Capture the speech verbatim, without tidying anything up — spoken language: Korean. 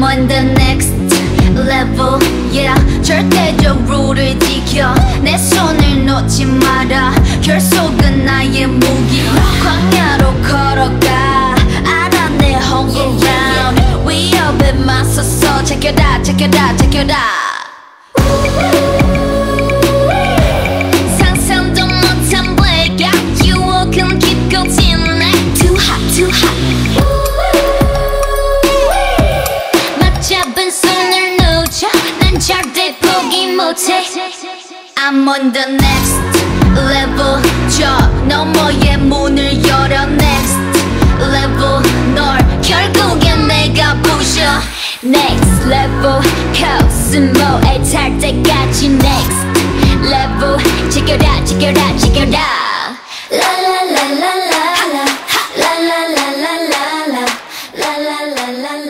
on the next level, yeah. 절대적으로를 지켜 내 손을 놓지 마라. 결속은 나의 무기. 광야로 걸어가 알아 내 home ground. 위협에 맞서서 제껴다 제껴다 제껴다. 상상도 못한 blackout. 유혹은 깊고 진 like too hot too hot. 맞잡은 손을 놓쳐 난 절대 포기 못해. I'm on the next level. 저 너머의 문을 열어 next level. 널 결국엔 내가 부셔 next level. 코스모에 탈 때까지 next level. 지켜라 지켜라 지켜라. 라라라라라라 라라라라라라 라라라라라.